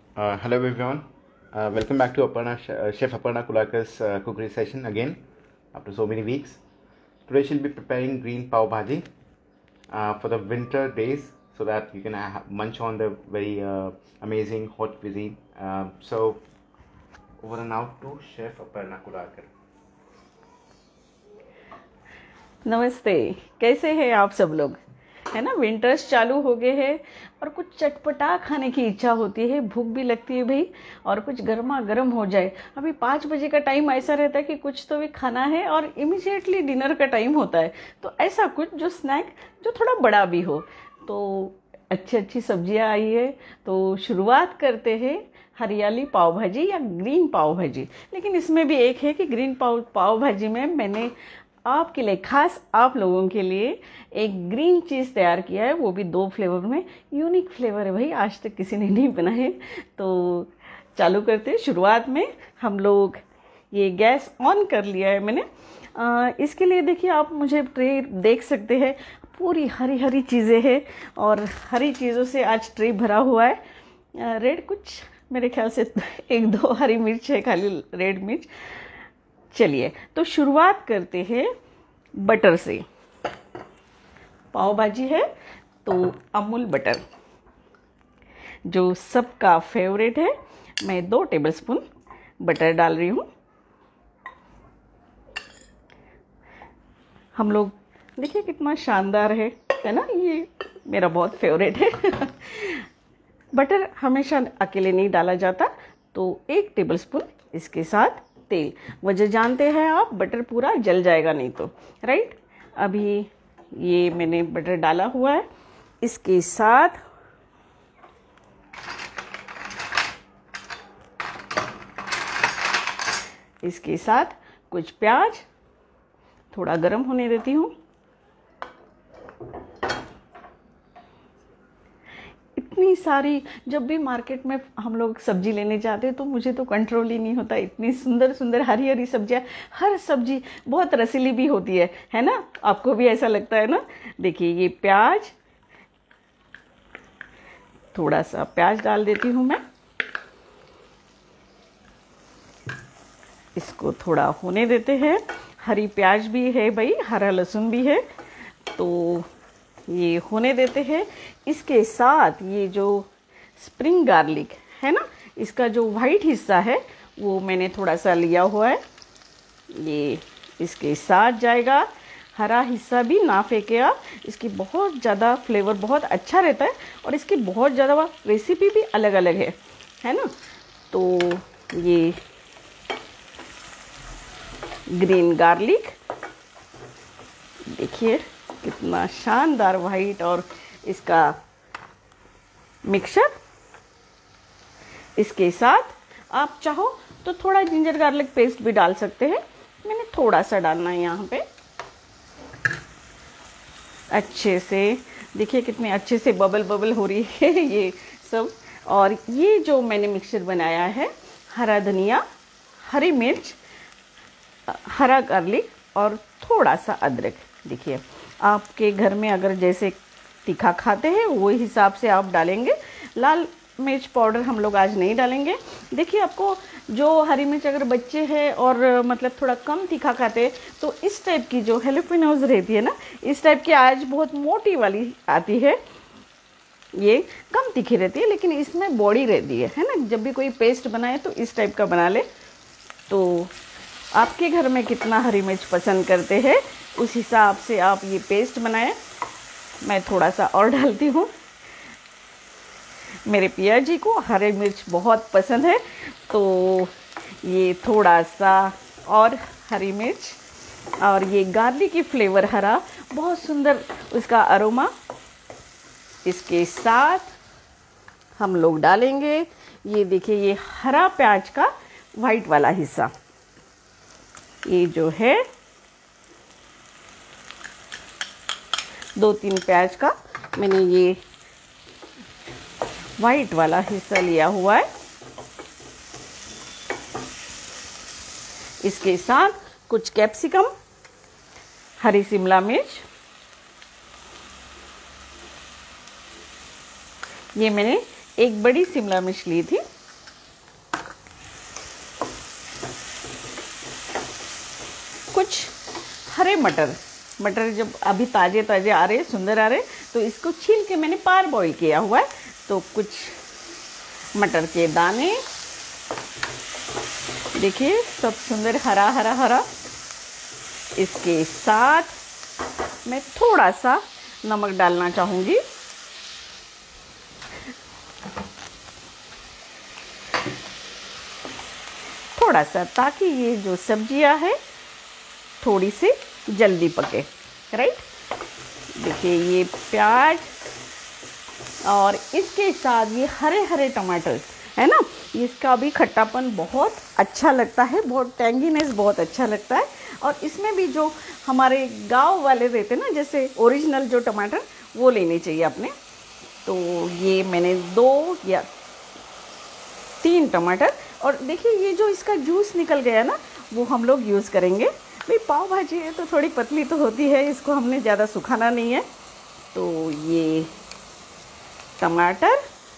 Hello everyone. Welcome back to Chef Aparna Kulakar's cookery session again after so many weeks. Today she'll be preparing green pav bhaji for the winter days so that you can munch on the very amazing hot cuisine. So over and out to Chef Aparna Kulakar. नमस्ते। कैसे हैं आप सब लोग? है ना, winters चालू हो गए हैं और कुछ चटपटा खाने की इच्छा होती है, भूख भी लगती है भाई, और कुछ गर्मा गर्म हो जाए। अभी 5 बजे का टाइम ऐसा रहता है कि कुछ तो भी खाना है और इमीडिएटली डिनर का टाइम होता है। तो ऐसा कुछ जो स्नैक जो थोड़ा बड़ा भी हो, तो अच्छी अच्छी सब्जियां आई है। तो शुरुआत करते हैं हरियाली पाव भाजी या ग्रीन पाव भाजी। लेकिन इसमें भी एक है कि ग्रीन पाव भाजी में मैंने आपके लिए, खास आप लोगों के लिए एक ग्रीन चीज़ तैयार किया है, वो भी 2 फ्लेवर में। यूनिक फ्लेवर है भाई, आज तक किसी ने नहीं बनाए। तो चालू करते हैं। शुरुआत में हम लोग ये गैस ऑन कर लिया है मैंने। इसके लिए देखिए, आप मुझे ट्रे देख सकते हैं, पूरी हरी हरी चीज़ें हैं और हरी चीज़ों से आज ट्रे भरा हुआ है। रेड कुछ मेरे ख्याल से 1-2 हरी मिर्च है, खाली रेड मिर्च। चलिए, तो शुरुआत करते हैं बटर से। पाव भाजी है तो अमूल बटर जो सबका फेवरेट है, मैं 2 टेबलस्पून बटर डाल रही हूँ। हम लोग देखिए कितना शानदार है ना, ये मेरा बहुत फेवरेट है। बटर हमेशा अकेले नहीं डाला जाता, तो 1 टेबलस्पून इसके साथ तेल। वजह जानते हैं आप, बटर पूरा जल जाएगा नहीं तो, राइट। अभी ये मैंने बटर डाला हुआ है। इसके साथ कुछ प्याज थोड़ा गरम होने देती हूँ। इतनी सारी, जब भी मार्केट में हम लोग सब्जी लेने जाते हैं तो मुझे तो कंट्रोल ही नहीं होता। इतनी सुंदर सुंदर हरी हरी सब्जियां, हर सब्जी बहुत रसीली भी होती है ना? आपको भी ऐसा लगता है ना? देखिए, ये प्याज, थोड़ा सा प्याज डाल देती हूँ मैं। इसको थोड़ा होने देते हैं। हरी प्याज भी है भाई, हरा लहसुन भी है, तो ये होने देते हैं। इसके साथ ये जो स्प्रिंग गार्लिक है ना, इसका जो वाइट हिस्सा है वो मैंने थोड़ा सा लिया हुआ है, ये इसके साथ जाएगा। हरा हिस्सा भी ना फेंके आप, इसकी बहुत ज़्यादा फ्लेवर बहुत अच्छा रहता है और इसकी बहुत ज़्यादा रेसिपी भी अलग अलग है ना। तो ये ग्रीन गार्लिक देखिए कितना शानदार वाइट, और इसका मिक्सचर। इसके साथ आप चाहो तो थोड़ा जिंजर गार्लिक पेस्ट भी डाल सकते हैं, मैंने थोड़ा सा डालना है यहाँ पे। अच्छे से देखिए कितने अच्छे से बबल बबल हो रही है ये सब। और ये जो मैंने मिक्सचर बनाया है, हरा धनिया, हरी मिर्च, हरा गार्लिक और थोड़ा सा अदरक। देखिए, आपके घर में अगर जैसे तीखा खाते हैं वो हिसाब से आप डालेंगे। लाल मिर्च पाउडर हम लोग आज नहीं डालेंगे। देखिए, आपको जो हरी मिर्च अगर बच्चे हैं और मतलब थोड़ा कम तीखा खाते हैं, तो इस टाइप की जो हैलोपिनोज रहती है ना, इस टाइप की आज बहुत मोटी वाली आती है, ये कम तीखी रहती है लेकिन इसमें बॉडी रहती है ना। जब भी कोई पेस्ट बनाए तो इस टाइप का बना ले। तो आपके घर में कितना हरी मिर्च पसंद करते हैं उस हिसाब से आप ये पेस्ट बनाएं। मैं थोड़ा सा और डालती हूँ, मेरे पिया जी को हरी मिर्च बहुत पसंद है, तो ये थोड़ा सा और हरी मिर्च, और ये गार्लिक की फ्लेवर हरा, बहुत सुंदर उसका अरोमा। इसके साथ हम लोग डालेंगे, ये देखिए, ये हरा प्याज का वाइट वाला हिस्सा, ये जो है 2-3 प्याज का मैंने ये वाइट वाला हिस्सा लिया हुआ है। इसके साथ कुछ कैप्सिकम, हरी शिमला मिर्च, ये मैंने एक बड़ी शिमला मिर्च ली थी, कुछ हरे मटर, मटर जब अभी ताज़े ताज़े आ रहे, सुंदर आ रहे, तो इसको छील के मैंने पार बॉईल किया हुआ है। तो कुछ मटर के दाने, देखिए सब सुंदर हरा हरा हरा। इसके साथ मैं थोड़ा सा नमक डालना चाहूँगी। थोड़ा सा, ताकि ये जो सब्जियां है थोड़ी सी जल्दी पके, राइट। देखिए ये प्याज और इसके साथ ये हरे हरे टमाटर है ना, इसका भी खट्टापन बहुत अच्छा लगता है, बहुत टेंगीनेस बहुत अच्छा लगता है। और इसमें भी जो हमारे गांव वाले रहते हैं ना, जैसे ओरिजिनल जो टमाटर, वो लेने चाहिए अपने। तो ये मैंने 2 या 3 टमाटर, और देखिए ये जो इसका जूस निकल गया ना, वो हम लोग यूज़ करेंगे। भाई पाव भाजी है तो थोड़ी पतली तो होती है, इसको हमने ज़्यादा सुखाना नहीं है। तो ये टमाटर,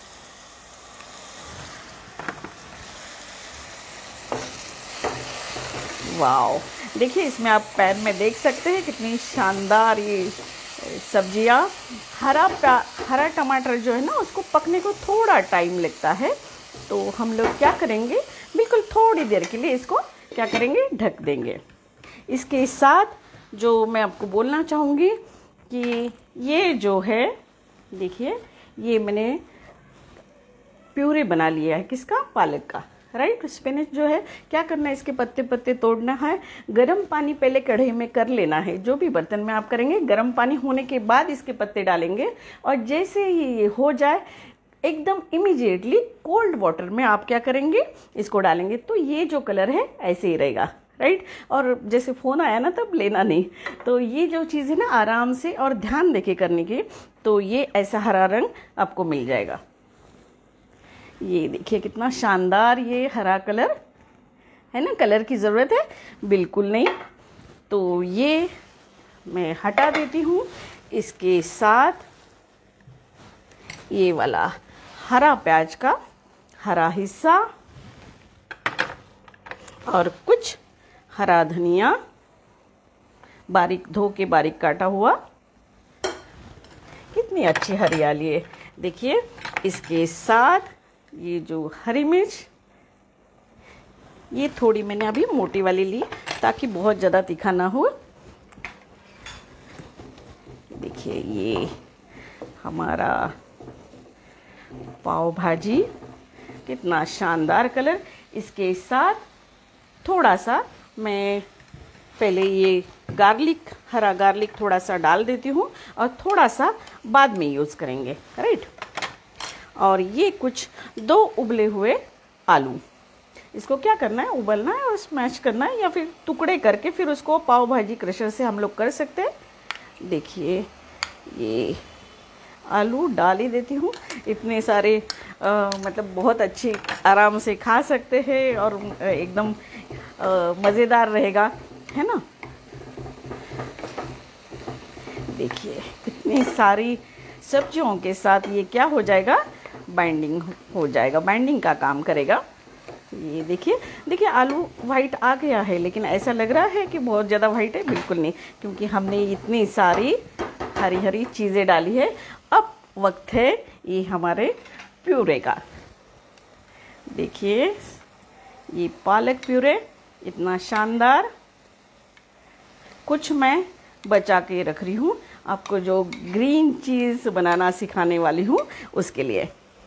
वाओ, देखिए इसमें आप पैन में देख सकते हैं कितनी शानदार ये सब्जियां। हरा टमाटर जो है ना, उसको पकने को थोड़ा टाइम लगता है। तो हम लोग क्या करेंगे, बिल्कुल थोड़ी देर के लिए इसको क्या करेंगे, ढक देंगे। इसके साथ जो मैं आपको बोलना चाहूँगी कि ये जो है, देखिए ये मैंने प्यूरी बना लिया है, किसका, पालक का, राइट। स्पिनच जो है, क्या करना है, इसके पत्ते पत्ते तोड़ना है। गर्म पानी पहले कढ़ाई में कर लेना है, जो भी बर्तन में आप करेंगे गर्म पानी होने के बाद इसके पत्ते डालेंगे। और जैसे ही ये हो जाए, एकदम इमीडिएटली कोल्ड वाटर में आप क्या करेंगे, इसको डालेंगे। तो ये जो कलर है ऐसे ही रहेगा, राइट। और जैसे फ़ोन आया ना, तब लेना नहीं। तो ये जो चीज़ है ना, आराम से और ध्यान देके करने की, तो ये ऐसा हरा रंग आपको मिल जाएगा। ये देखिए कितना शानदार ये हरा कलर है ना, कलर की ज़रूरत है बिल्कुल नहीं। तो ये मैं हटा देती हूँ। इसके साथ ये वाला हरा प्याज का हरा हिस्सा और कुछ हरा धनिया बारीक धो के बारीक काटा हुआ। कितनी अच्छी हरियाली है, देखिए। इसके साथ ये जो हरी मिर्च, ये थोड़ी मैंने अभी मोटी वाली ली ताकि बहुत ज़्यादा तीखा ना हो। देखिए ये हमारा पाव भाजी, कितना शानदार कलर। इसके साथ थोड़ा सा मैं पहले ये गार्लिक, हरा गार्लिक थोड़ा सा डाल देती हूँ, और थोड़ा सा बाद में यूज़ करेंगे, राइट। और ये कुछ 2 उबले हुए आलू, इसको क्या करना है, उबलना है और स्मैश करना है, या फिर टुकड़े करके फिर उसको पाव भाजी क्रशर से हम लोग कर सकते हैं। देखिए ये आलू डाल ही देती हूँ। इतने सारे मतलब बहुत अच्छे आराम से खा सकते हैं, और एकदम मज़ेदार रहेगा, है ना। देखिए इतनी सारी सब्जियों के साथ ये क्या हो जाएगा, बाइंडिंग हो जाएगा, बाइंडिंग का काम करेगा। ये देखिए, देखिए आलू वाइट आ गया है, लेकिन ऐसा लग रहा है कि बहुत ज़्यादा वाइट है, बिल्कुल नहीं, क्योंकि हमने इतनी सारी हरी हरी चीज़ें डाली है। अब वक्त है ये हमारे प्यूरे का। देखिए ये पालक प्यूरे इतना शानदार, कुछ मैं बचा के रख रही हूँ आपको, जो ग्रीन चीज़ बनाना सिखाने वाली हूँ उसके लिए।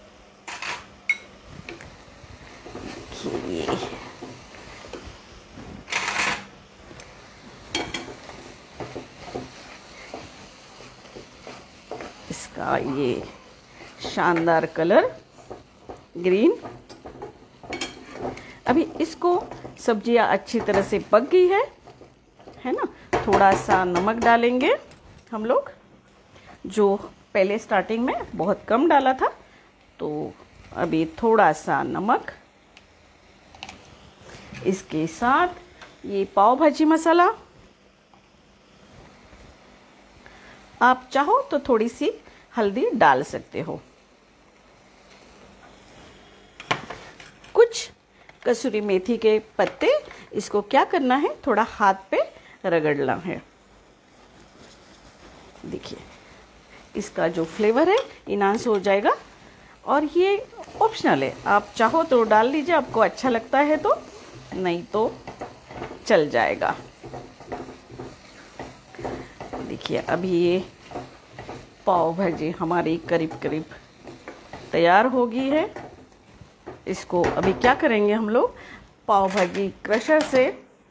देखिए इसका ये शानदार कलर ग्रीन। अभी इसको सब्जियां अच्छी तरह से पक गई है ना। थोड़ा सा नमक डालेंगे हम लोग, जो पहले स्टार्टिंग में बहुत कम डाला था, तो अभी थोड़ा सा नमक। इसके साथ ये पाव भाजी मसाला, आप चाहो तो थोड़ी सी हल्दी डाल सकते हो। कुछ कसूरी मेथी के पत्ते, इसको क्या करना है, थोड़ा हाथ पे रगड़ना है। देखिए इसका जो फ्लेवर है इनहांस हो जाएगा, और ये ऑप्शनल है, आप चाहो तो डाल लीजिए, आपको अच्छा लगता है तो, नहीं तो चल जाएगा। देखिए अभी ये पाव भाजी हमारी करीब करीब तैयार हो गई है। इसको अभी क्या करेंगे हम लोग, पाव भाजी क्रशर से,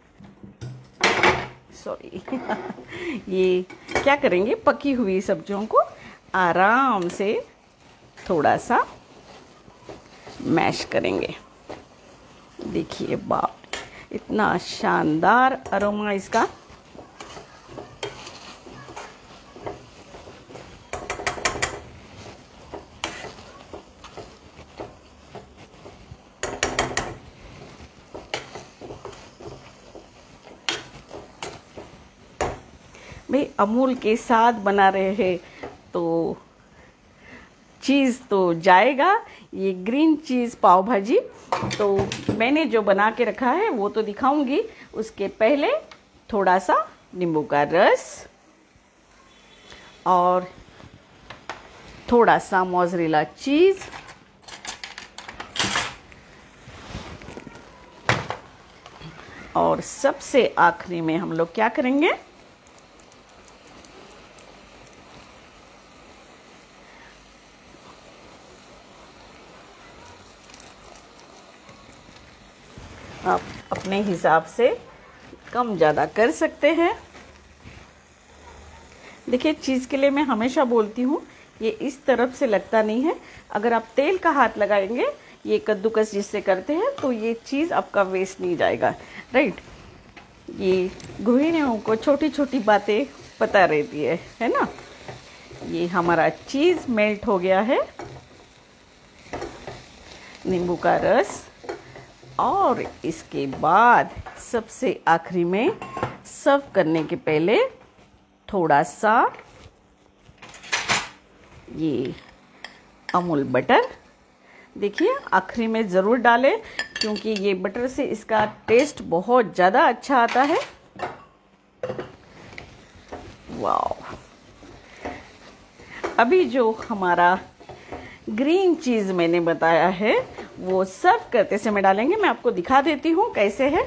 सॉरी ये क्या करेंगे, पकी हुई सब्जियों को आराम से थोड़ा सा मैश करेंगे। देखिए बाप, इतना शानदार अरोमा इसका। भाई अमूल के साथ बना रहे हैं तो चीज़ तो जाएगा। ये ग्रीन चीज़ पाव भाजी तो मैंने जो बना के रखा है वो तो दिखाऊंगी, उसके पहले थोड़ा सा नींबू का रस और थोड़ा सा मोज़रेला चीज़, और सबसे आखिरी में हम लोग क्या करेंगे, आप अपने हिसाब से कम ज़्यादा कर सकते हैं। देखिए चीज़ के लिए मैं हमेशा बोलती हूँ ये इस तरफ से लगता नहीं है, अगर आप तेल का हाथ लगाएंगे, ये कद्दूकस जिससे करते हैं, तो ये चीज़ आपका वेस्ट नहीं जाएगा, राइट। ये गृहिणियों को छोटी छोटी बातें पता रहती है ना। ये हमारा चीज़ मेल्ट हो गया है, नींबू का रस, और इसके बाद सबसे आखिरी में सर्व करने के पहले थोड़ा सा ये अमूल बटर, देखिए आखिरी में ज़रूर डालें क्योंकि ये बटर से इसका टेस्ट बहुत ज़्यादा अच्छा आता है। वाह, अभी जो हमारा ग्रीन चीज़ मैंने बताया है वो सर्व करते समय डालेंगे। मैं आपको दिखा देती हूँ कैसे है।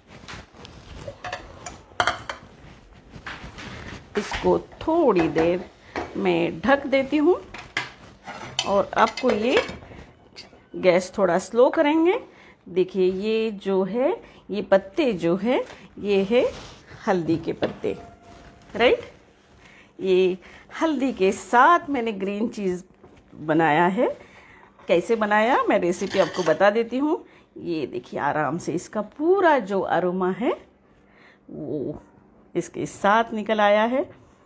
इसको थोड़ी देर मैं ढक देती हूँ और आपको ये गैस थोड़ा स्लो करेंगे। देखिए ये जो है, ये पत्ते जो है ये है हल्दी के पत्ते, राइट। ये हल्दी के साथ मैंने ग्रीन चीज़ बनाया है। कैसे बनाया मैं रेसिपी आपको बता देती हूँ। ये देखिए आराम से इसका पूरा जो अरोमा है वो इसके साथ निकल आया है।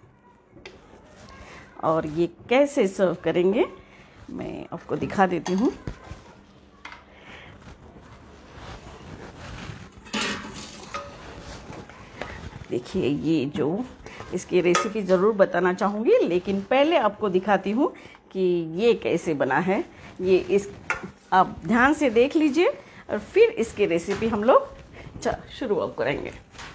और ये कैसे सर्व करेंगे मैं आपको दिखा देती हूँ। देखिए ये जो इसकी रेसिपी ज़रूर बताना चाहूँगी, लेकिन पहले आपको दिखाती हूँ कि ये कैसे बना है। ये इस आप ध्यान से देख लीजिए और फिर इसकी रेसिपी हम लोग शुरू अब करेंगे।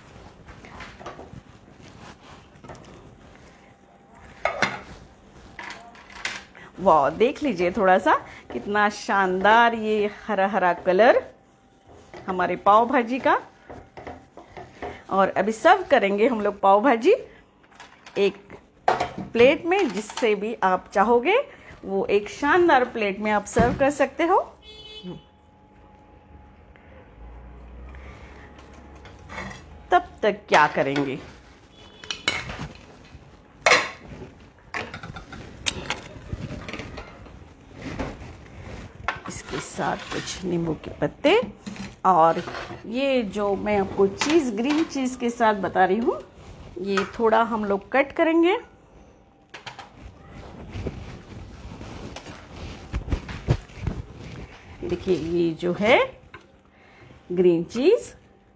वाह, देख लीजिए थोड़ा सा कितना शानदार ये हरा हरा कलर हमारे पाव भाजी का। और अभी सर्व करेंगे हम लोग पाव भाजी एक प्लेट में, जिससे भी आप चाहोगे वो एक शानदार प्लेट में आप सर्व कर सकते हो। तब तक क्या करेंगे, इसके साथ कुछ नींबू के पत्ते, और ये जो मैं आपको चीज़ ग्रीन चीज़ के साथ बता रही हूँ ये थोड़ा हम लोग कट करेंगे। देखिए ये जो है ग्रीन चीज़,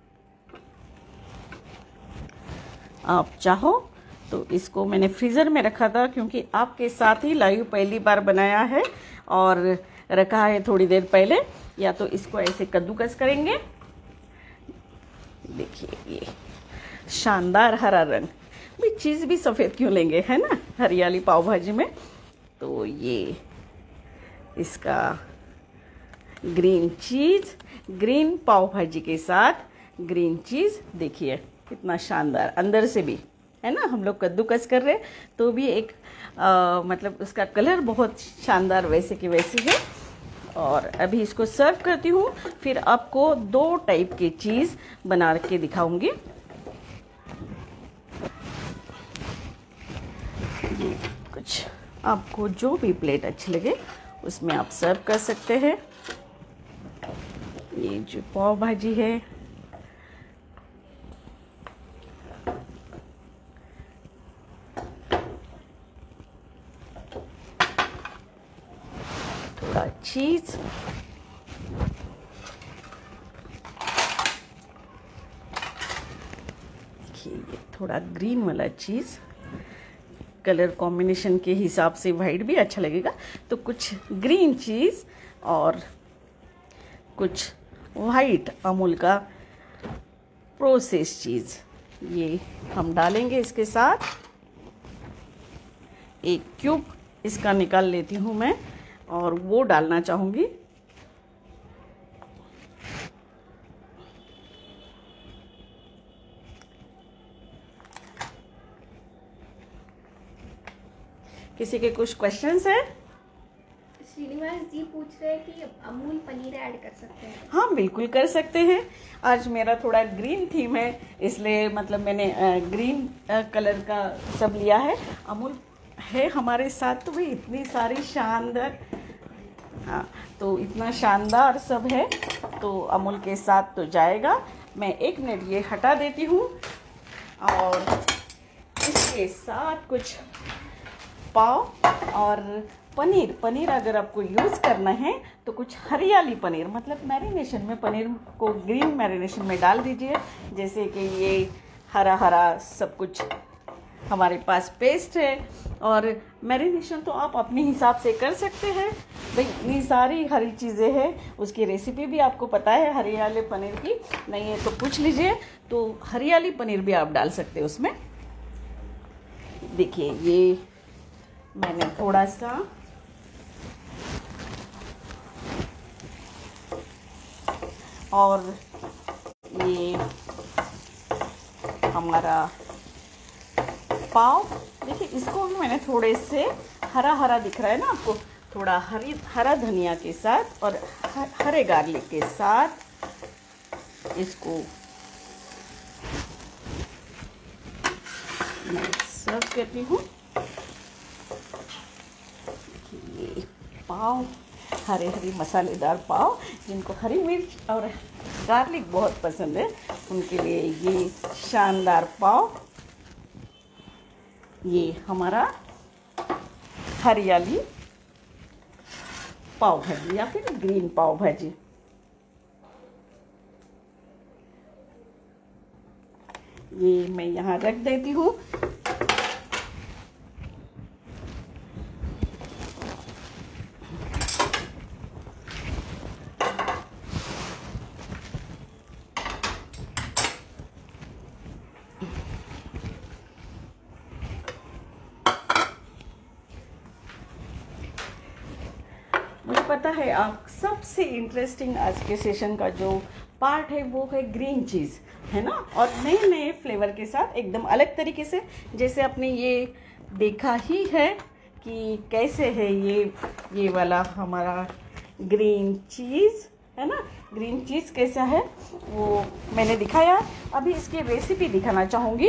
आप चाहो तो इसको मैंने फ्रीज़र में रखा था क्योंकि आपके साथ ही लाइव पहली बार बनाया है और रखा है थोड़ी देर पहले। या तो इसको ऐसे कद्दूकस करेंगे, देखिए ये शानदार हरा रंग। भाई चीज़ भी सफ़ेद क्यों लेंगे, है ना, हरियाली पाव भाजी में। तो ये इसका ग्रीन चीज़, ग्रीन पाव भाजी के साथ ग्रीन चीज़ देखिए कितना शानदार अंदर से भी, है ना। हम लोग कद्दूकस कर रहे तो भी एक मतलब उसका कलर बहुत शानदार वैसे की वैसी है। और अभी इसको सर्व करती हूँ, फिर आपको 2 टाइप की चीज़ बना के दिखाऊंगी। कुछ आपको जो भी प्लेट अच्छी लगे उसमें आप सर्व कर सकते हैं। ये जो पाव भाजी है, थोड़ा चीज, देखिए ये थोड़ा ग्रीन वाला चीज, कलर कॉम्बिनेशन के हिसाब से वाइट भी अच्छा लगेगा, तो कुछ ग्रीन चीज और कुछ वाइट अमूल का प्रोसेस चीज, ये हम डालेंगे इसके साथ। एक क्यूब इसका निकाल लेती हूँ मैं और वो डालना चाहूँगी। किसी के कुछ क्वेश्चंस हैं? श्रीनिवास जी पूछ रहे हैं कि अमूल पनीर ऐड कर सकते हैं? हाँ बिल्कुल कर सकते हैं। आज मेरा थोड़ा ग्रीन थीम है, इसलिए मतलब मैंने ग्रीन कलर का सब लिया है। अमूल है हमारे साथ, तो भाई इतनी सारी शानदार, हाँ तो इतना शानदार सब है, तो अमूल के साथ तो जाएगा। मैं 1 मिनट ये हटा देती हूँ और इसके साथ कुछ पाव और पनीर अगर आपको यूज़ करना है तो कुछ हरियाली पनीर, मतलब मैरिनेशन में पनीर को ग्रीन मैरिनेशन में डाल दीजिए। जैसे कि ये हरा हरा सब कुछ हमारे पास पेस्ट है, और मैरिनेशन तो आप अपने हिसाब से कर सकते हैं। भाई इतनी सारी हरी चीज़ें हैं, उसकी रेसिपी भी आपको पता है हरियाली पनीर की, नहीं है तो पूछ लीजिए। तो हरियाली पनीर भी आप डाल सकते हैं उसमें। देखिए ये मैंने थोड़ा सा और ये हमारा पाव, देखिए इसको भी मैंने थोड़े से हरा हरा दिख रहा है ना आपको, थोड़ा हरा धनिया के साथ और हरे गार्लिक के साथ इसको मैं सर्व करती हूँ। ये पाव, हरे मसालेदार पाव, जिनको हरी मिर्च और गार्लिक बहुत पसंद है उनके लिए ये शानदार पाव। ये हमारा हरियाली पाव भाजी या फिर ग्रीन पाव भाजी। ये मैं यहाँ रख देती हूँ। मुझे पता है आप सबसे इंटरेस्टिंग आज के सेशन का जो पार्ट है वो है ग्रीन चीज़, है ना, और नए नए फ्लेवर के साथ एकदम अलग तरीके से, जैसे आपने ये देखा ही है कि कैसे है ये वाला हमारा ग्रीन चीज़, है ना। ग्रीन चीज़ कैसा है वो मैंने दिखाया। अभी इसकी रेसिपी दिखाना चाहूँगी।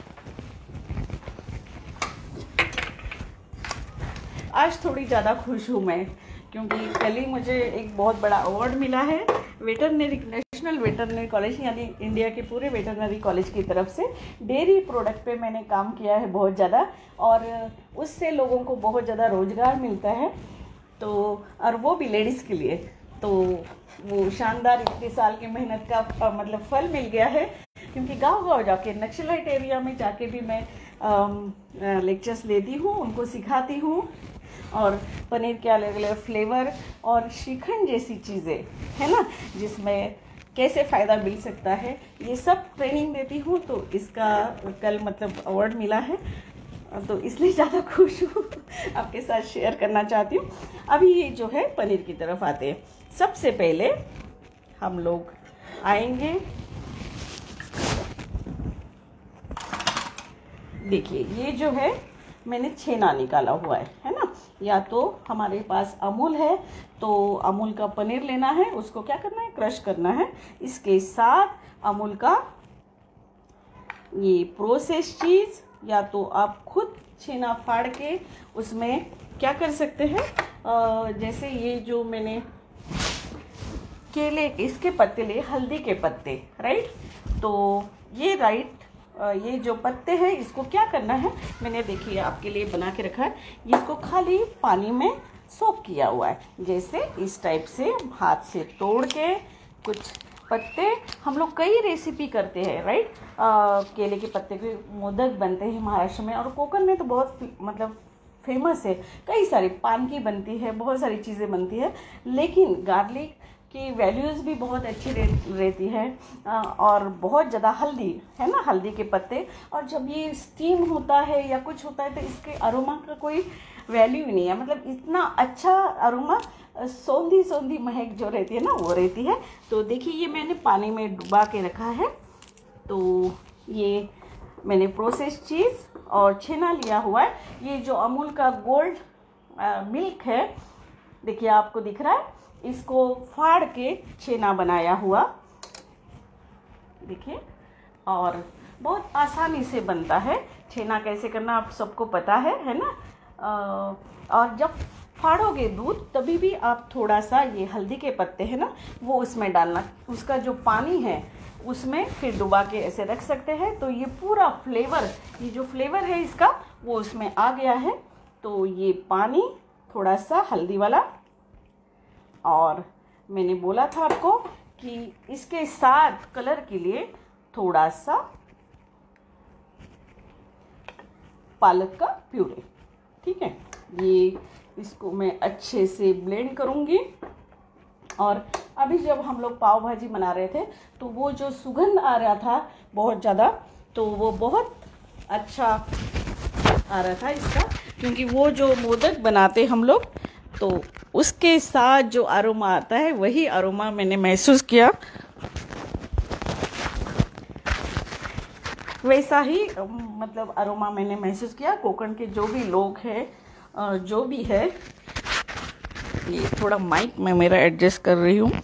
आज थोड़ी ज़्यादा खुश हूँ मैं, क्योंकि कल ही मुझे एक बहुत बड़ा अवार्ड मिला है वेटरनरी, नेशनल वेटरनरी कॉलेज यानी इंडिया के पूरे वेटरनरी कॉलेज की तरफ से। डेयरी प्रोडक्ट पे मैंने काम किया है बहुत ज़्यादा, और उससे लोगों को बहुत ज़्यादा रोज़गार मिलता है, तो और वो भी लेडीज़ के लिए। तो वो शानदार इतने साल की मेहनत का मतलब फल मिल गया है, क्योंकि गांव-गांव जाके नक्सलाइट एरिया में जाके भी मैं लेक्चर्स देती हूँ, उनको सिखाती हूँ, और पनीर के अलग अलग फ्लेवर और श्रीखंड जैसी चीज़ें, है ना, जिसमें कैसे फ़ायदा मिल सकता है, ये सब ट्रेनिंग देती हूँ। तो इसका कल मतलब अवार्ड मिला है, तो इसलिए ज़्यादा खुश हूँ, आपके साथ शेयर करना चाहती हूँ। अभी ये जो है पनीर की तरफ आते हैं। सबसे पहले हम लोग आएंगे, देखिए ये जो है मैंने छेना निकाला हुआ है ना। या तो हमारे पास अमूल है तो अमूल का पनीर लेना है, उसको क्या करना है, क्रश करना है। इसके साथ अमूल का ये प्रोसेस चीज़, या तो आप खुद छेना फाड़ के उसमें क्या कर सकते हैं, जैसे ये जो मैंने केले इसके पत्ते लिए, हल्दी के पत्ते, राइट। तो ये ये जो पत्ते हैं इसको क्या करना है, मैंने देखिए आपके लिए बना के रखा है। इसको खाली पानी में सोक किया हुआ है, जैसे इस टाइप से हाथ से तोड़ के कुछ पत्ते। हम लोग कई रेसिपी करते हैं, राइट। केले के पत्ते के मोदक बनते हैं महाराष्ट्र में, और कोकण में तो बहुत मतलब फेमस है। कई सारी पान की बनती है, बहुत सारी चीज़ें बनती है, लेकिन गार्लिक की वैल्यूज़ भी बहुत अच्छी रहती है। और बहुत ज़्यादा हल्दी है ना, हल्दी के पत्ते, और जब ये स्टीम होता है या कुछ होता है तो इसके अरोमा का कोई वैल्यू ही नहीं है। मतलब इतना अच्छा अरोमा, सौंधी सौंधी महक जो रहती है ना वो रहती है। तो देखिए ये मैंने पानी में डुबा के रखा है। तो ये मैंने प्रोसेस चीज़ और छेना लिया हुआ है। ये जो अमूल का गोल्ड मिल्क है, देखिए आपको दिख रहा है, इसको फाड़ के छेना बनाया हुआ, देखिए। और बहुत आसानी से बनता है। छेना कैसे करना आप सबको पता है ना। और जब फाड़ोगे दूध तभी भी आप थोड़ा सा ये हल्दी के पत्ते हैं ना वो उसमें डालना, उसका जो पानी है उसमें फिर डुबा के ऐसे रख सकते हैं। तो ये पूरा फ्लेवर, ये जो फ्लेवर है इसका वो उसमें आ गया है। तो ये पानी थोड़ा सा हल्दी वाला, और मैंने बोला था आपको कि इसके साथ कलर के लिए थोड़ा सा पालक का प्यूरे, ठीक है। ये इसको मैं अच्छे से ब्लेंड करूँगी। और अभी जब हम लोग पाव भाजी बना रहे थे तो वो जो सुगंध आ रहा था बहुत ज़्यादा, तो वो बहुत अच्छा आ रहा था इसका, क्योंकि वो जो मोदक बनाते हम लोग तो उसके साथ जो अरोमा आता है वही अरोमा मैंने महसूस किया। वैसा ही मतलब अरोमा मैंने महसूस किया। कोकण के जो भी लोग हैं, जो भी है, ये थोड़ा माइक में मेरा एडजस्ट कर रही हूँ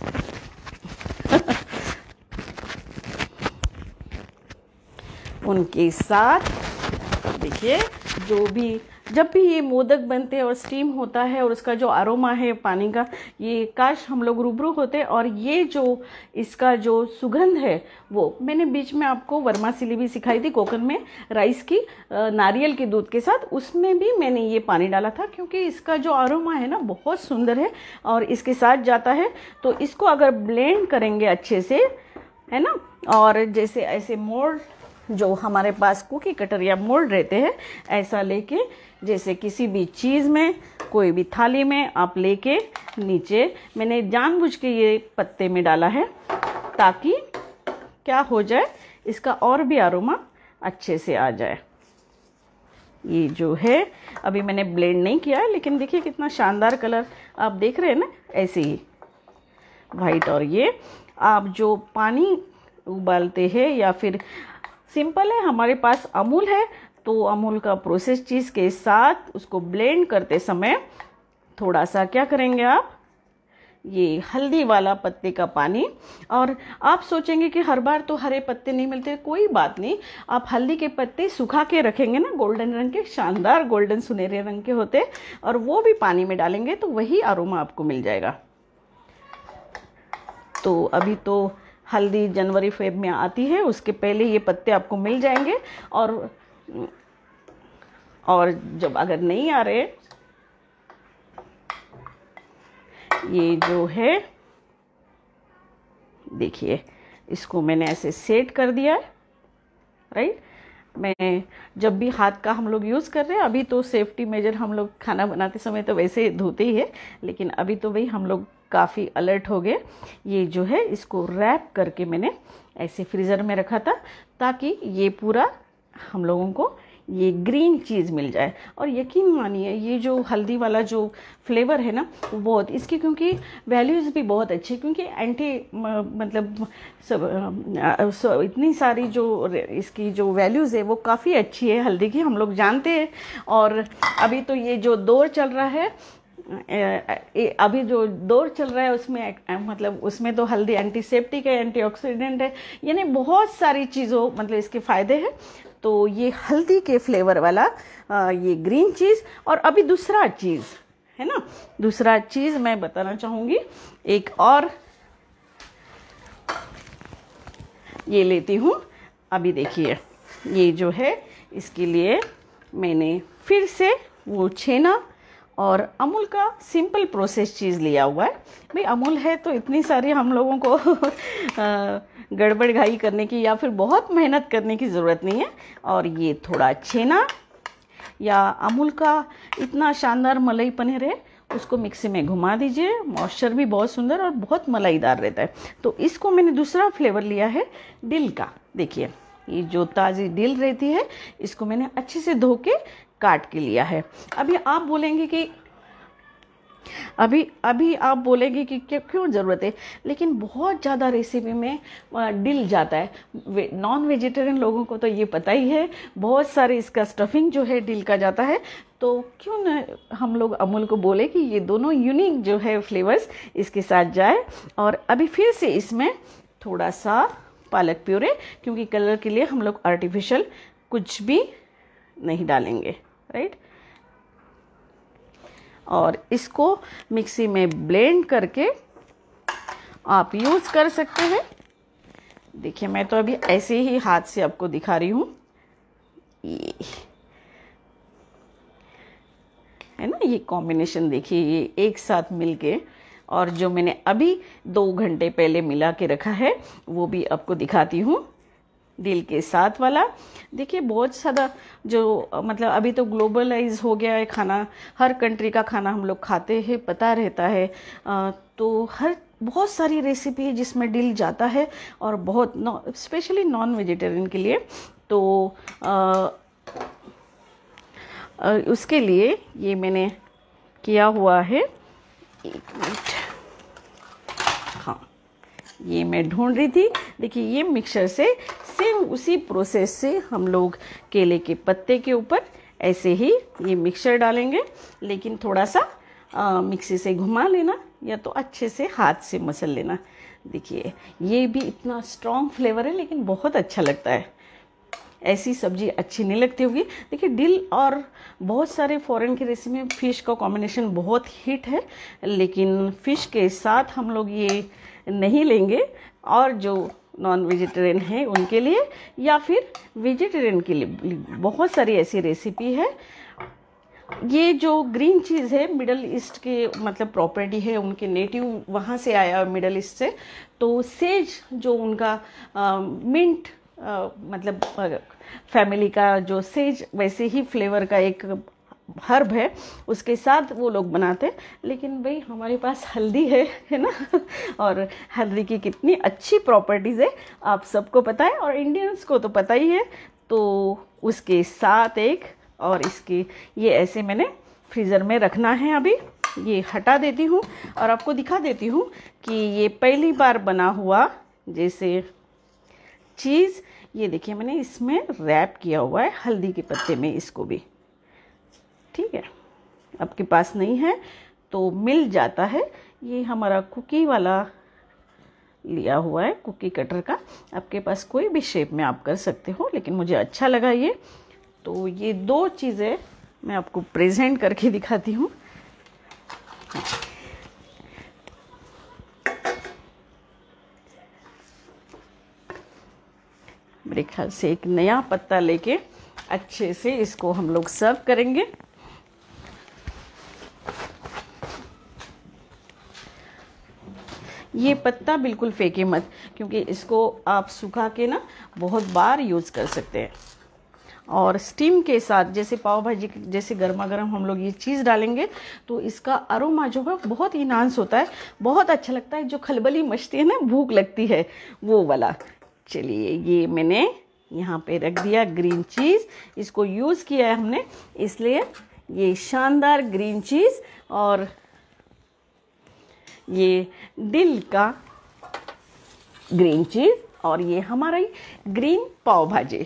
उनके साथ देखिए जब भी ये मोदक बनते हैं और स्टीम होता है और उसका जो अरोमा है पानी का, ये काश हम लोग रूबरू होते। और ये जो इसका जो सुगंध है वो मैंने बीच में आपको वर्मासिली भी सिखाई थी कोकण में, राइस की नारियल के दूध के साथ, उसमें भी मैंने ये पानी डाला था, क्योंकि इसका जो अरोमा है ना बहुत सुंदर है और इसके साथ जाता है। तो इसको अगर ब्लेंड करेंगे अच्छे से, है ना, और जैसे ऐसे मोल्ड जो हमारे पास कुकी कटर या मोल्ड रहते हैं, ऐसा लेके जैसे किसी भी चीज़ में, कोई भी थाली में आप लेके नीचे, मैंने जानबूझ के ये पत्ते में डाला है ताकि क्या हो जाए, इसका और भी अरोमा अच्छे से आ जाए। ये जो है अभी मैंने ब्लेंड नहीं किया है, लेकिन देखिए कितना शानदार कलर आप देख रहे हैं ना, ऐसे ही वाइट। और ये आप जो पानी उबालते हैं या फिर सिंपल है, हमारे पास अमूल है तो अमूल का प्रोसेस चीज़ के साथ उसको ब्लेंड करते समय थोड़ा सा क्या करेंगे आप, ये हल्दी वाला पत्ते का पानी। और आप सोचेंगे कि हर बार तो हरे पत्ते नहीं मिलते, कोई बात नहीं, आप हल्दी के पत्ते सुखा के रखेंगे ना, गोल्डन रंग के, शानदार गोल्डन सुनहरे रंग के होते, और वो भी पानी में डालेंगे तो वही अरोमा आपको मिल जाएगा। तो अभी तो हल्दी जनवरी फेब में आती है, उसके पहले ये पत्ते आपको मिल जाएंगे। और जब अगर नहीं आ रहे, ये जो है देखिए, इसको मैंने ऐसे सेट कर दिया है, राइट। मैं जब भी हाथ का हम लोग यूज़ कर रहे हैं, अभी तो सेफ्टी मेजर हम लोग खाना बनाते समय तो वैसे धोते ही है, लेकिन अभी तो भाई हम लोग काफ़ी अलर्ट हो गए। ये जो है इसको रैप करके मैंने ऐसे फ्रीज़र में रखा था ताकि ये पूरा हम लोगों को ये ग्रीन चीज़ मिल जाए। और यकीन मानिए ये जो हल्दी वाला जो फ्लेवर है ना बहुत इसकी, क्योंकि वैल्यूज़ भी बहुत अच्छी, क्योंकि एंटी मतलब सब इतनी सारी जो इसकी जो वैल्यूज़ है वो काफ़ी अच्छी है हल्दी की, हम लोग जानते हैं। और अभी तो ये जो दौर चल रहा है, अभी जो दौर चल रहा है उसमें मतलब उसमें तो हल्दी एंटीसेप्टिक है, एंटीऑक्सीडेंट है, यानी बहुत सारी चीज़ों मतलब इसके फ़ायदे हैं। तो ये हल्दी के फ्लेवर वाला ये ग्रीन चीज़। और अभी दूसरा चीज़ है ना, दूसरा चीज़ मैं बताना चाहूँगी, एक और ये लेती हूँ। अभी देखिए ये जो है इसके लिए मैंने फिर से वो छेना और अमूल का सिंपल प्रोसेस चीज़ लिया हुआ है। भाई अमूल है तो इतनी सारी हम लोगों को गड़बड़ घाई करने की या फिर बहुत मेहनत करने की ज़रूरत नहीं है। और ये थोड़ा छेना या अमूल का इतना शानदार मलाई पनीर है, उसको मिक्सी में घुमा दीजिए। मॉइस्चर भी बहुत सुंदर और बहुत मलाईदार रहता है। तो इसको मैंने दूसरा फ्लेवर लिया है डिल का। देखिए ये जो ताज़ी डिल रहती है इसको मैंने अच्छे से धो के काट के लिया है। अभी आप बोलेंगे कि अभी आप बोलेंगे कि क्यों ज़रूरत है, लेकिन बहुत ज़्यादा रेसिपी में डिल जाता है। नॉन वेजिटेरियन लोगों को तो ये पता ही है, बहुत सारे इसका स्टफिंग जो है डिल का जाता है। तो क्यों न हम लोग अमूल को बोले कि ये दोनों यूनिक जो है फ्लेवर्स इसके साथ जाए। और अभी फिर से इसमें थोड़ा सा पालक प्यूरे, क्योंकि कलर के लिए हम लोग आर्टिफिशियल कुछ भी नहीं डालेंगे, राइट। और इसको मिक्सी में ब्लेंड करके आप यूज़ कर सकते हैं। देखिए मैं तो अभी ऐसे ही हाथ से आपको दिखा रही हूँ, ये है ना, ये कॉम्बिनेशन देखिए ये एक साथ मिलके। और जो मैंने अभी 2 घंटे पहले मिला के रखा है वो भी आपको दिखाती हूँ, दिल के साथ वाला। देखिए बहुत ज़्यादा जो मतलब अभी तो ग्लोबलाइज हो गया है खाना, हर कंट्री का खाना हम लोग खाते हैं, पता रहता है। तो बहुत सारी रेसिपी है जिसमें डिल जाता है और बहुत स्पेशली नॉन वेजिटेरियन के लिए। तो उसके लिए ये मैंने किया हुआ है, 1 मिनट, हाँ ये मैं ढूंढ रही थी। देखिए ये मिक्सचर से सेम उसी प्रोसेस से हम लोग केले के पत्ते के ऊपर ऐसे ही ये मिक्सचर डालेंगे, लेकिन थोड़ा सा मिक्सी से घुमा लेना या तो अच्छे से हाथ से मसल लेना। देखिए ये भी इतना स्ट्रॉन्ग फ्लेवर है लेकिन बहुत अच्छा लगता है। ऐसी सब्जी अच्छी नहीं लगती होगी। देखिए डिल और बहुत सारे फॉरेन की रेसिपी में फ़िश का कॉम्बिनेशन बहुत हिट है, लेकिन फ़िश के साथ हम लोग ये नहीं लेंगे। और जो नॉन वेजिटेरियन है उनके लिए या फिर वेजिटेरियन के लिए बहुत सारी ऐसी रेसिपी है। ये जो ग्रीन चीज़ है मिडल ईस्ट के मतलब प्रॉपर्टी है, उनके नेटिव वहाँ से आया मिडल ईस्ट से। तो सेज जो उनका मिंट मतलब फैमिली का जो सेज वैसे ही फ्लेवर का एक हर्ब है, उसके साथ वो लोग बनाते हैं। लेकिन भाई हमारे पास हल्दी है ना, और हल्दी की कितनी अच्छी प्रॉपर्टीज़ है आप सबको पता है और इंडियंस को तो पता ही है। तो उसके साथ एक और इसकी ये ऐसे मैंने फ्रीज़र में रखना है। अभी ये हटा देती हूँ और आपको दिखा देती हूँ कि ये पहली बार बना हुआ जैसे चीज़, ये देखिए मैंने इसमें रैप किया हुआ है हल्दी के पत्ते में, इसको भी ठीक है। आपके पास नहीं है तो मिल जाता है, ये हमारा कुकी वाला लिया हुआ है, कुकी कटर का। आपके पास कोई भी शेप में आप कर सकते हो, लेकिन मुझे अच्छा लगा ये। तो ये 2 चीज़ें मैं आपको प्रेजेंट करके दिखाती हूँ। मेरे ख्याल से एक नया पत्ता लेके अच्छे से इसको हम लोग सर्व करेंगे। ये पत्ता बिल्कुल फेंके मत, क्योंकि इसको आप सुखा के ना बहुत बार यूज़ कर सकते हैं। और स्टीम के साथ जैसे पाव भाजी जैसे गर्मा गर्म हम लोग ये चीज़ डालेंगे तो इसका अरोमा जो है बहुत इन्हांस होता है, बहुत अच्छा लगता है। जो खलबली मचती है ना, भूख लगती है, वो वाला। चलिए, ये मैंने यहाँ पे रख दिया ग्रीन चीज़, इसको यूज़ किया है हमने, इसलिए ये शानदार ग्रीन चीज़ और ये दिल का ग्रीन चीज़ और ये हमारा ग्रीन पाव भाजी।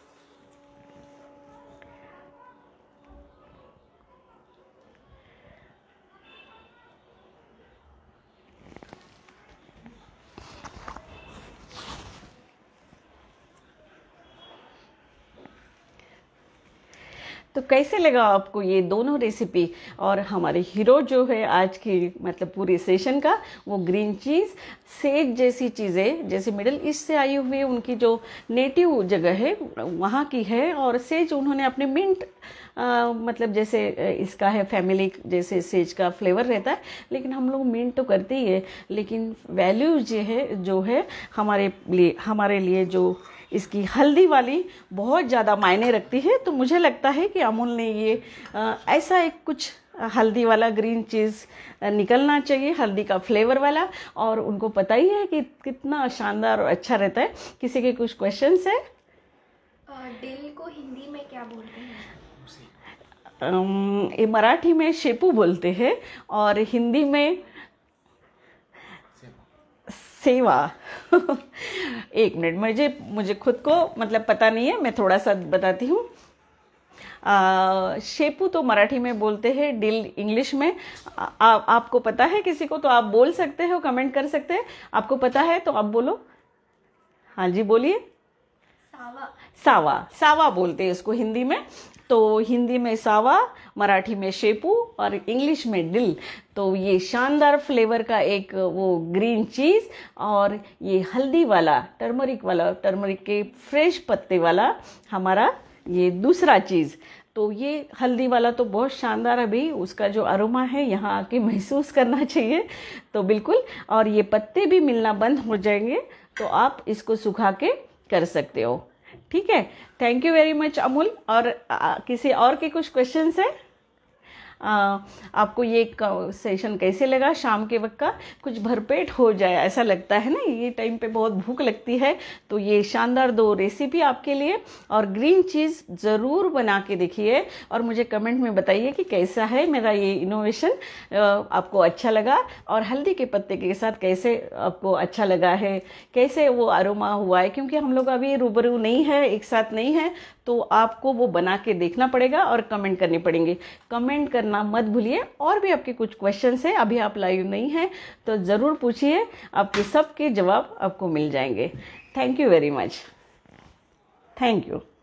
तो कैसे लगा आपको ये दोनों रेसिपी? और हमारे हीरो जो है आज की मतलब पूरी सेशन का, वो ग्रीन चीज़ सेज जैसी चीज़ें, जैसे मिडिल ईस्ट से आई हुई उनकी जो नेटिव जगह है वहाँ की है, और सेज उन्होंने अपने मिंट मतलब जैसे इसका है फैमिली, जैसे सेज का फ्लेवर रहता है, लेकिन हम लोग मिंट तो करते ही है, लेकिन वैल्यू जो है हमारे लिए जो इसकी हल्दी वाली बहुत ज़्यादा मायने रखती है। तो मुझे लगता है कि अमूल ने ये ऐसा एक कुछ हल्दी वाला ग्रीन चीज़ निकलना चाहिए, हल्दी का फ्लेवर वाला, और उनको पता ही है कि कितना शानदार और अच्छा रहता है। किसी के कुछ क्वेश्चंस है? दिल को हिंदी में क्या बोलते हैं? ये मराठी में शेपू बोलते हैं और हिंदी में सेवा। एक मिनट, मुझे खुद को मतलब पता नहीं है, मैं थोड़ा सा बताती हूँ। शेपू तो मराठी में बोलते हैं, दिल इंग्लिश में। आपको पता है किसी को तो आप बोल सकते हो, कमेंट कर सकते हैं। आपको पता है तो आप बोलो। हाँ जी, बोलिए। सावा बोलते हैं इसको हिंदी में। तो हिंदी में सावा, मराठी में शेपू और इंग्लिश में दिल। तो ये शानदार फ्लेवर का एक वो ग्रीन चीज़ और ये हल्दी वाला टर्मरिक के फ्रेश पत्ते वाला हमारा ये दूसरा चीज़। तो ये हल्दी वाला तो बहुत शानदार, अभी उसका जो अरोमा है यहाँ आके महसूस करना चाहिए। तो बिल्कुल, और ये पत्ते भी मिलना बंद हो जाएंगे तो आप इसको सुखा के कर सकते हो। ठीक है, thank you very much Amul. और किसी और के कुछ क्वेश्चंस है? आपको ये सेशन कैसे लगा? शाम के वक्त का कुछ भरपेट हो जाए ऐसा लगता है ना, ये टाइम पे बहुत भूख लगती है। तो ये शानदार 2 रेसिपी आपके लिए, और ग्रीन चीज़ ज़रूर बना के देखिए और मुझे कमेंट में बताइए कि कैसा है मेरा ये इनोवेशन, आपको अच्छा लगा, और हल्दी के पत्ते के साथ कैसे आपको अच्छा लगा है, कैसे वो अरोमा हुआ है। क्योंकि हम लोग अभी रूबरू नहीं है, एक साथ नहीं है, तो आपको वो बना के देखना पड़ेगा और कमेंट करनी पड़ेंगे। कमेंट करना मत भूलिए। और भी आपके कुछ क्वेश्चंस हैं, अभी आप लाइव नहीं हैं तो ज़रूर पूछिए, आपके सबके जवाब आपको मिल जाएंगे। Thank you very much. Thank you.